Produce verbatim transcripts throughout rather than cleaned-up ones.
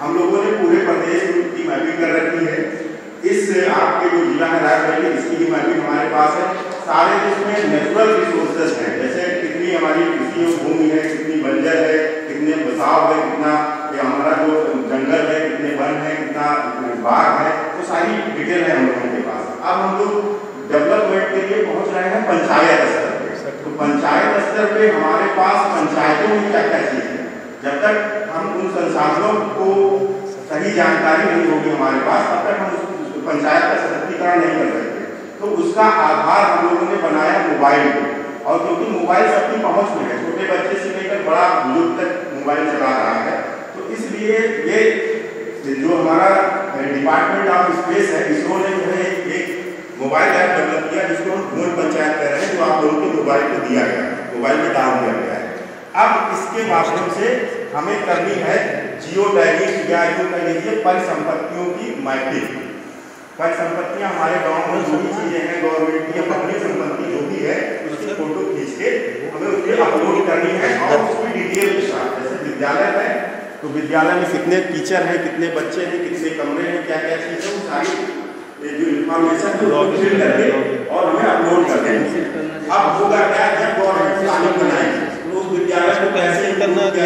हम लोगों ने पूरे प्रदेश की मैपिंग कर रखी है। इस आपके जो जिला है रायबरेली, इसकी भी मैपिंग हमारे पास है। सारे जिसमें नेचुरल रिसोर्सेज हैं, जैसे कितनी हमारी कृषि भूमि है, कितनी बंजर है, कितने बसाव है, कितना हमारा जो जंगल है, कितने वन है, कितना बाग है, तो सारी डिटेल है हम लोगों के पास। अब हम लोग डेवलपमेंट के लिए पहुंच रहे हैं पंचायत स्तर पे। तो पंचायत स्तर पे हमारे पास पंचायतों में क्या क्या चीज है, जब तक हम उन संसाधनों को सही जानकारी नहीं होगी हमारे पास, तब तक हम पंचायत का सशक्तिकरण नहीं कर सकते। तो उसका आधार हम लोगों ने बनाया मोबाइल पे, और क्योंकि मोबाइल सबकी पहुंच में है, छोटे बच्चे से लेकर बड़ा बुजुर्ग तक मोबाइल चला रहा है, तो इसलिए ये जो हमारा डिपार्टमेंट ऑफ स्पेस है, इसरो ने जो है एक मोबाइल ऐप डेवलप किया जिसको हम भूमि पंचायत कह रहे हैं, जो आप लोगों के मोबाइल पे दिया गया है, मोबाइल पे डाल दिया गया है। अब इसके माध्यम से हमें करनी है जियो टैगिंग, या जो कह लीजिए परिसंपत्तियों की मैपिंग। परिसंपत्तियां हमारे गांव में जो भी चीजें हैं गवर्नमेंट की या पब्लिक संपत्ति जो भी है, उसकी फोटो खींच के हमें उसके अपलोड करनी है, और उसकी डिटेल के साथ, जैसे विद्यालय है तो विद्यालय में कितने टीचर हैं, कितने बच्चे हैं, कितने कमरे हैं, क्या क्या चीज़ है, वो सारी जो इन्फॉर्मेशन है वो फिल करके और हमें अपलोड कर देंगे। अब होगा क्या, जब गवर्नमेंट प्लानिंग बनाएगी तो उस विद्यालय को कैसे करना है,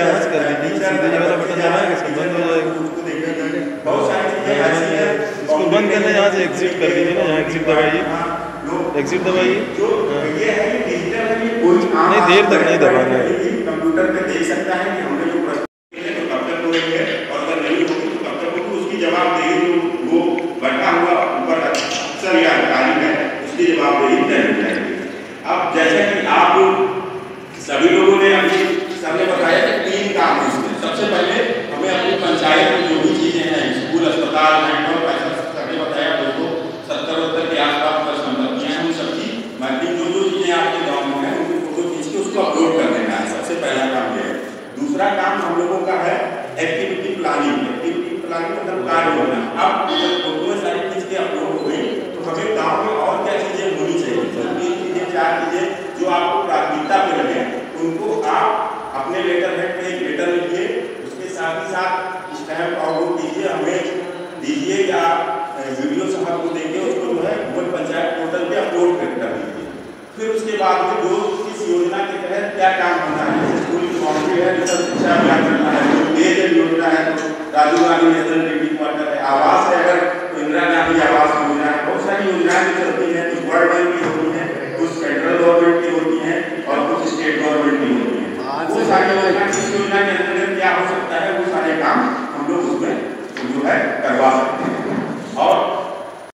बहुत सारी चीजें ऐसी है। इसको बंद करना, यहाँ से एग्जिट कर दीजिए ना, यहाँ एग्जिट दबाइए, एग्जिट दबाइए। जो ये है कि डिजिटल है, ये कोई नहीं देर तक नहीं दबाना है, कंप्यूटर पे देख सकता है कि हमने जो प्रश्न तो कब तक हो रही है, और अगर नहीं होगी तो कब तक होगी, उसकी जवाबदेही जो वो बैठा हुआ ऊपर अफसर या अधिकारी है, उसकी जवाबदेही तय हो जाएगी। अब जैसे कि आप सभी लोगों ने अभी सर ने बताया कि तीन काम है इसमें। सबसे पहले हमें अपनी पंचायत में जो भी चीजें हैं, स्कूल, अस्पताल, हैंडपंप, ऐसा सबने बताया दो सौ सत्तर उत्तर के आसपास पर संपत्तियां हैं, उन सबकी मैपिंग जो जो चीजें आपके गाँव में है उनको फोटो खींच के उसको अपलोड कर देना है। सबसे पहला काम ये है। दूसरा काम हम लोगों का है एक्टिविटी प्लानिंग। एक्टिविटी प्लानिंग मतलब कार्य योजना। अब फोटो सारी खींच के अपलोड हो गई तो हमें गाँव में और क्या चीजें होनी चाहिए, तीन चीजें चार चीजें जो आपको प्राथमिकता पे लगे, उनको आप अपने लेटर हेड पे एक लेटर लिखिए, उसके साथ ही साथ स्टैम्प आउट कीजिए, हमें दीजिए या वीडियो साहब को देंगे, उसको जो है भूमि पंचायत पोर्टल पे अपलोड कर दीजिए। फिर उसके बाद में जो इस योजना के तहत क्या काम होना है, स्कूल की बाउंड्री है, जल शिक्षा अभियान करना है, पेयजल योजना है तो Rajiv Gandhi national drinking water है, आवास है अगर तो इंदिरा गांधी आवास योजना है, बहुत सारी योजनाएं भी चलती हैं, कुछ वर्ल्ड बैंक की होती हैं, कुछ सेंट्रल गवर्नमेंट की होती हैं और कुछ स्टेट गवर्नमेंट की होती हैं। वो सारी योजना इस योजना के अंतर्गत क्या हो सकता है, वो सारे काम हम लोग उसमें जो है करवा सकते हैं।